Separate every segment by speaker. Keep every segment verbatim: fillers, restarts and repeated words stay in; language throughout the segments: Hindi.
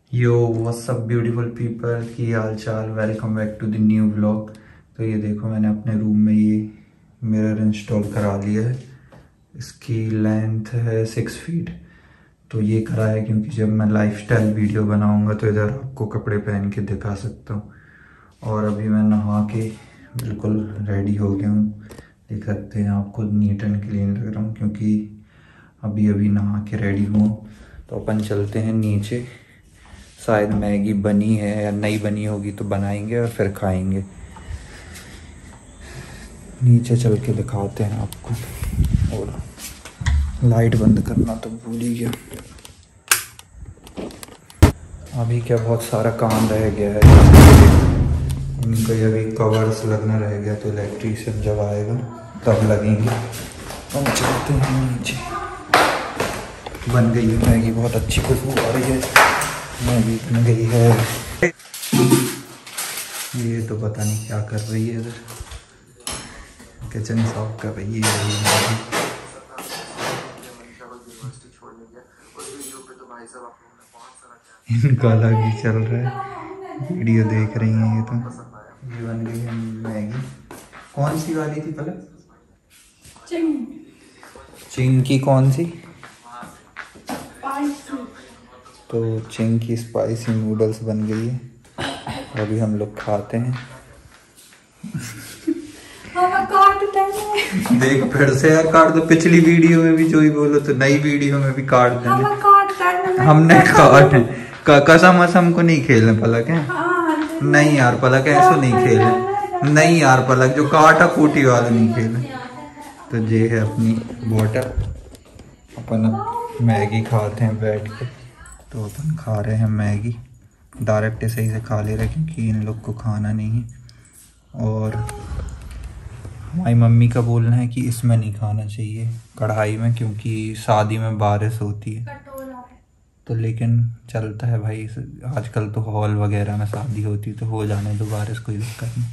Speaker 1: यो व्हाट्स अप ब्यूटीफुल पीपल, की हाल चाल। Welcome back to the new vlog. तो ये देखो, मैंने अपने रूम में ये मिरर इंस्टॉल करा लिया है। इसकी लेंथ है सिक्स फीट। तो ये करा है क्योंकि जब मैं लाइफस्टाइल वीडियो बनाऊंगा तो इधर आपको कपड़े पहन के दिखा सकता हूँ। और अभी मैं नहा के बिल्कुल रेडी हो गया हूँ। देख सकते हैं, आपको नीट एंड क्लीन लग रहा हूँ क्योंकि अभी अभी नहा के रेडी हूँ। तो अपन चलते हैं नीचे। शायद मैगी बनी है या नहीं बनी होगी तो बनाएंगे और फिर खाएंगे। नीचे चल के दिखाते हैं आपको। और लाइट बंद करना तो भूल ही गया। अभी क्या बहुत सारा काम रह गया है। इनका अभी कवर्स लगना रह गया, तो इलेक्ट्रीशियन जब आएगा तब लगेंगे। हम चलते हैं नीचे। बन गई है मैगी, बहुत अच्छी खुशबू आ रही है। मैगी बन गई है। ये तो पता नहीं क्या कर रही है इधर, किचन साफ कर रही है। इनका अलग ही चल रहा है, वीडियो देख रही हैं ये तो। ये बन गई है मैगी। कौन सी वाली थी पलक? चिंग। चिंग की कौन सी? तो चिंग की स्पाइसी नूडल्स बन गई है। अभी हम लोग खाते हैं। देख फिर से यार काट दो। पिछली वीडियो में भी जो ही बोलो तो नई वीडियो में भी काट देंगे। हमने काट कसम असम को नहीं खेलने पलक है। नहीं यार पलक ऐसा नहीं खेले। नहीं यार पलक, जो काटा कूटी वाला नहीं खेले। तो ये है अपनी बोतल। अपन अब मैगी खाते हैं बैठ के। तो अपन खा रहे हैं मैगी। डायरेक्ट सही से खा ले रहे क्योंकि इन लोग को खाना नहीं है। और हमारी मम्मी का बोलना है कि इसमें नहीं खाना चाहिए, कढ़ाई में, क्योंकि शादी में बारिश होती है। तो लेकिन चलता है भाई, आजकल तो हॉल वगैरह में शादी होती तो हो जाने दो बारिश, कोई दिक्कत नहीं।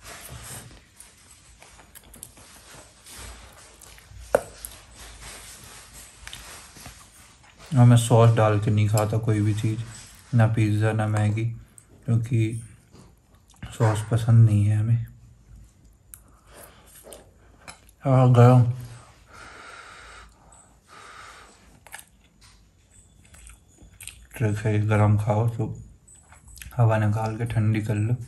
Speaker 1: और मैं सॉस डाल के नहीं खाता कोई भी चीज़, ना पिज़्ज़ा ना मैगी, क्योंकि सॉस पसंद नहीं है हमें। हाँ गरम। ट्रिक है, गरम खाओ तो हवा निकाल के ठंडी कर लो।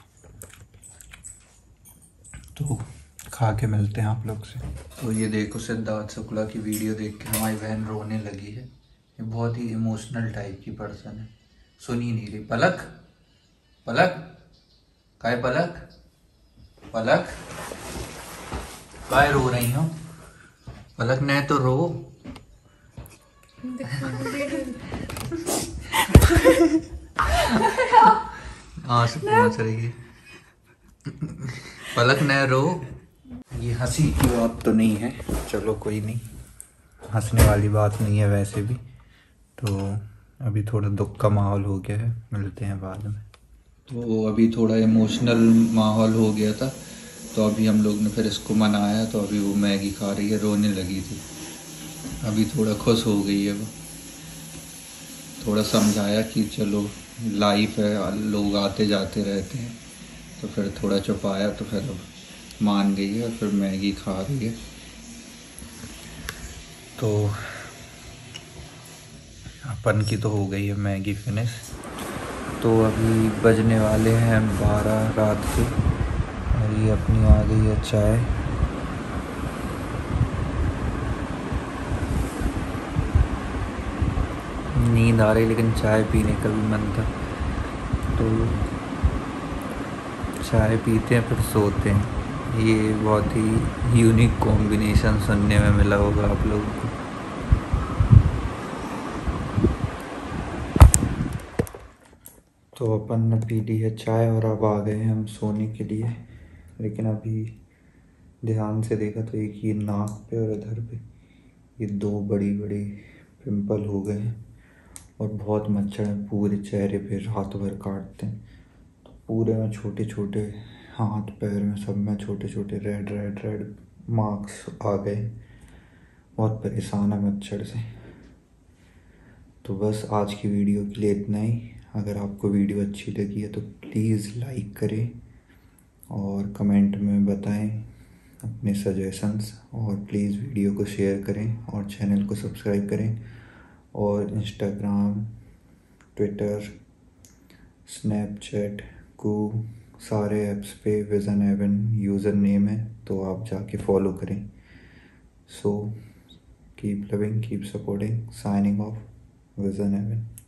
Speaker 1: तो खा के मिलते हैं आप लोग से। तो ये देखो, सिद्धार्थ शुक्ला की वीडियो देख के हमारी बहन रोने लगी है। ये बहुत ही इमोशनल टाइप की पर्सन है, सुन ही नहीं रही। पलक पलक काय पलक पलक काय रो रही हो? पलक ने तो रो। आंसू पहुंच रही है। पलक ने रो। ये हंसी की बात तो नहीं है, चलो कोई नहीं, हंसने वाली बात नहीं है वैसे भी। तो अभी थोड़ा दुख का माहौल हो गया है, मिलते हैं बाद में। तो अभी थोड़ा इमोशनल माहौल हो गया था, तो अभी हम लोग ने फिर इसको मनाया। तो अभी वो मैगी खा रही है, रोने लगी थी। अभी थोड़ा खुश हो गई है वो। थोड़ा समझाया कि चलो लाइफ है, लोग आते जाते रहते हैं। तो फिर थोड़ा चुपाया, तो फिर अब मान गई है और फिर मैगी खा रही है। तो अपन की तो हो गई है मैगी फिनिश। तो अभी बजने वाले हैं बारह रात के, और ये अपनी आ गई है चाय। नींद आ रही लेकिन चाय पीने का भी मन था, तो चाय पीते हैं फिर सोते हैं। ये बहुत ही यूनिक कॉम्बिनेशन सुनने में मिला होगा आप लोगों को। तो अपन ने पी ली है चाय और अब आ गए हैं हम सोने के लिए। लेकिन अभी ध्यान से देखा तो एक ये नाक पे और इधर पे ये दो बड़ी बड़ी पिंपल हो गए हैं, और बहुत मच्छर हैं पूरे चेहरे पे, रात भर काटते हैं। तो पूरे में छोटे छोटे, हाथ पैर में सब में छोटे छोटे रेड रेड रेड मार्क्स आ गए। बहुत परेशान है मच्छर से। तो बस आज की वीडियो के लिए इतना ही। अगर आपको वीडियो अच्छी लगी है तो प्लीज़ लाइक करें और कमेंट में बताएं अपने सजेशंस, और प्लीज़ वीडियो को शेयर करें और चैनल को सब्सक्राइब करें। और इंस्टाग्राम, ट्विटर, स्नैपचैट को सारे ऐप्स पे विज़न एवन यूज़र नेम है, तो आप जाके फॉलो करें। So keep loving, keep supporting, signing off, विज़न एवन।